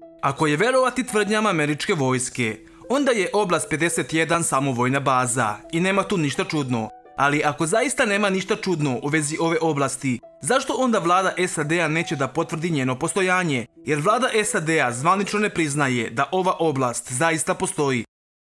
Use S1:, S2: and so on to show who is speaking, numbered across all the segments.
S1: Ako je verovati tvrdnjama američke vojske, onda je oblast 51 samo vojna baza i nema tu ništa čudno. Ali ako zaista nema ništa čudno u vezi ove oblasti, zašto onda vlada SAD-a neće da potvrdi njeno postojanje? Jer vlada SAD-a zvanično ne priznaje da ova oblast zaista postoji.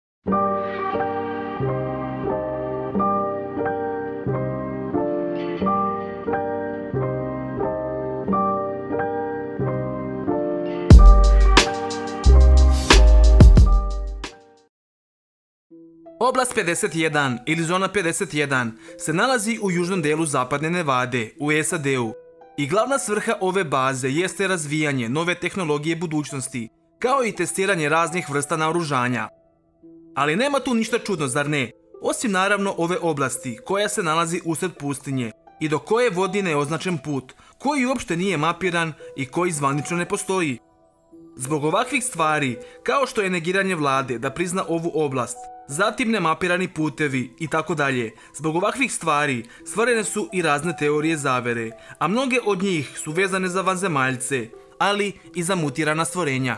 S1: Oblast 51 ili zona 51 se nalazi u južnom delu zapadne Nevade u SAD-u i glavna svrha ove baze jeste razvijanje nove tehnologije budućnosti, kao i testiranje raznih vrsta naoružanja. Ali nema tu ništa čudno, zar ne? Osim naravno ove oblasti koja se nalazi usred pustinje i do koje vodi neoznačen put, koji uopšte nije mapiran i koji zvanično ne postoji. Zbog ovakvih stvari, kao što je negiranje vlade da prizna ovu oblast, zatim nemapirani putevi i tako dalje, zbog ovakvih stvari stvorene su i razne teorije zavere, a mnoge od njih su vezane za vanzemaljce, ali i za mutirana stvorenja.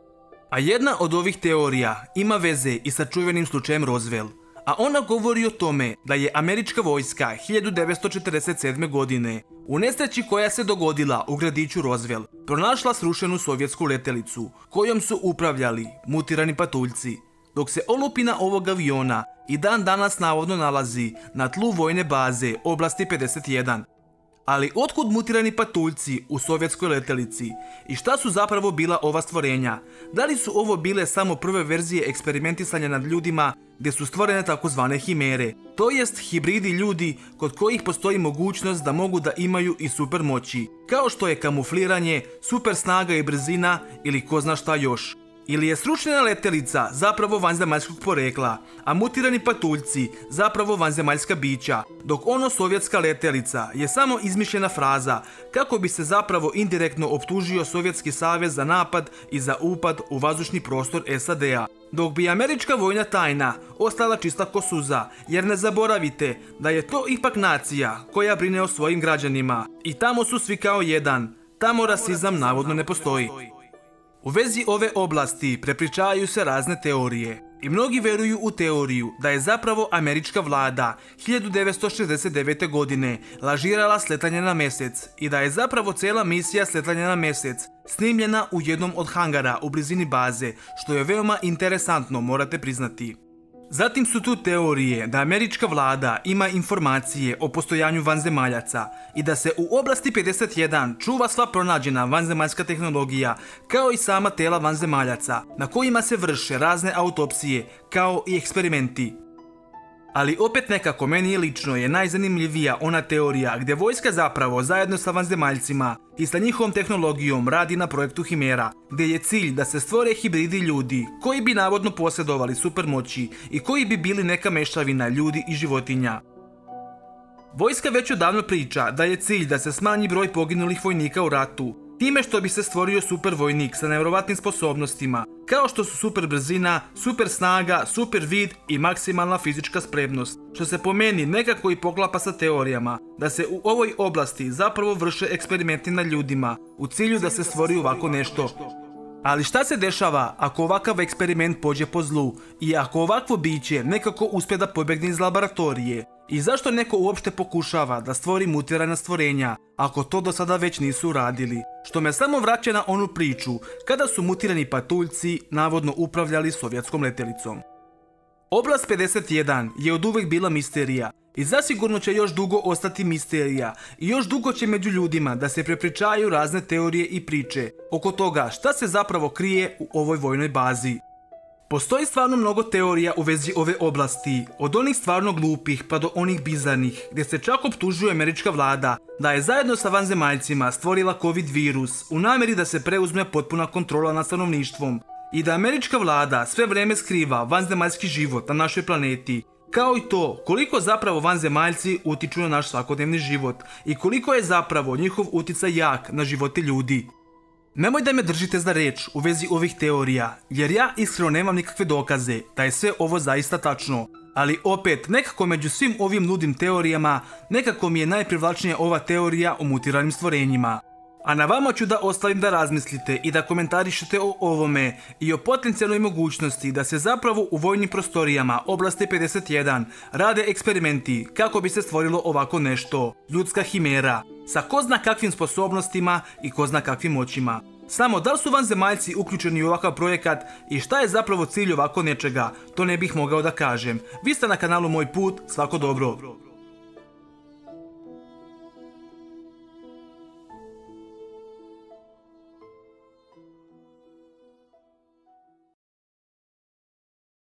S1: A jedna od ovih teorija ima veze i sa čuvenim slučajem Roswell, a ona govori o tome da je američka vojska 1947. godine u nesreći koja se dogodila u gradiću Roswell pronašla srušenu sovjetsku letelicu kojom su upravljali mutirani patuljci, dok se olupina ovog aviona i dan danas navodno nalazi na tlu vojne baze oblasti 51. Ali otkud mutirani patuljci u sovjetskoj letelici i šta su zapravo bila ova stvorenja? Da li su ovo bile samo prve verzije eksperimentisanja nad ljudima gdje su stvorene takozvane himere, to jest hibridi ljudi kod kojih postoji mogućnost da mogu da imaju i super moći, kao što je kamufliranje, super snaga i brzina ili ko zna šta još? Ili je srušena letelica zapravo vanzemaljskog porekla, a mutirani patuljci zapravo vanzemaljska bića, dok ono sovjetska letelica je samo izmišljena fraza kako bi se zapravo indirektno optužio Sovjetski savez za napad i za upad u vazdušni prostor SAD-a. Dok bi američka vojna tajna ostala čista ko suza, jer ne zaboravite da je to ipak nacija koja brine o svojim građanima i tamo su svi kao jedan, tamo rasizam navodno ne postoji. U vezi ove oblasti prepričavaju se razne teorije i mnogi veruju u teoriju da je zapravo američka vlada 1969. godine lažirala sletanje na mjesec i da je zapravo cijela misija sletanja na mjesec snimljena u jednom od hangara u blizini baze, što je veoma interesantno, morate priznati. Zatim su tu teorije da američka vlada ima informacije o postojanju vanzemaljaca i da se u oblasti 51 čuva sva pronađena vanzemaljska tehnologija, kao i sama tela vanzemaljaca, na kojima se vrše razne autopsije, kao i eksperimenti. Ali opet nekako meni lično je najzanimljivija ona teorija gdje vojska zapravo zajedno sa vanzemaljcima i sa njihovom tehnologijom radi na projektu Himera, gdje je cilj da se stvore hibridi ljudi koji bi navodno posjedovali supermoći i koji bi bili neka mešavina ljudi i životinja. Vojska već odavno priča da je cilj da se smanji broj poginulih vojnika u ratu, time što bi se stvorio super vojnik sa nevjerovatnim sposobnostima, kao što su super brzina, super snaga, super vid i maksimalna fizička spremnost, što se po meni nekako i poklapa sa teorijama da se u ovoj oblasti zapravo vrše eksperimenti na ljudima u cilju da se stvori ovako nešto. Ali šta se dešava ako ovakav eksperiment pođe po zlu i ako ovakvo biće nekako uspje da pobjegne iz laboratorije? I zašto neko uopšte pokušava da stvori mutirana stvorenja ako to do sada već nisu uradili? Što me samo vraća na onu priču kada su mutirani patuljci navodno upravljali sovjetskom letelicom. Oblast 51 je od uvek bila misterija i zasigurno će još dugo ostati misterija i još dugo će među ljudima da se prepričaju razne teorije i priče oko toga šta se zapravo krije u ovoj vojnoj bazi. Postoji stvarno mnogo teorija u vezi ove oblasti, od onih stvarno glupih pa do onih bizarnih, gdje se čak optužuje američka vlada da je zajedno sa vanzemaljcima stvorila COVID virus u namjeri da se preuzme potpuna kontrola nad stanovništvom i da američka vlada sve vrijeme skriva vanzemaljski život na našoj planeti, kao i to koliko zapravo vanzemaljci utiču na naš svakodnevni život i koliko je zapravo njihov uticaj jak na živote ljudi. Nemoj da me držite za reč u vezi ovih teorija, jer ja iskreno nemam nikakve dokaze da je sve ovo zaista tačno, ali opet nekako među svim ovim ludim teorijama nekako mi je najprivlačnija ova teorija o mutiranim stvorenjima. A na vama ću da ostavim da razmislite i da komentarišete o ovome i o potencijalnoj mogućnosti da se zapravo u vojnim prostorijama oblasti 51 rade eksperimenti kako bi se stvorilo ovako nešto, ljudska himera, sa ko zna kakvim sposobnostima i ko zna kakvim moćima. Samo da li su vanzemaljci uključeni u ovakav projekat i šta je zapravo cilj ovako nečega, to ne bih mogao da kažem. Vi ste na kanalu Moj put, svako dobro.